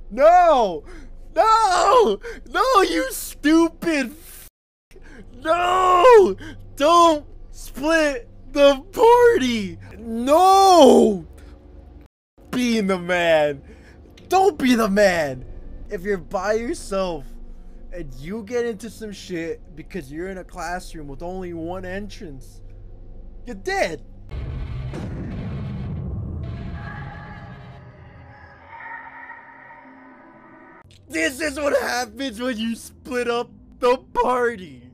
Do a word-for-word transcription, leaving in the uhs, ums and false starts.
No! No! No, you stupid f No! Don't split the party! No! Being the man. Don't be the man! If you're by yourself and you get into some shit because you're in a classroom with only one entrance, you're dead! This is what happens when you split up the party!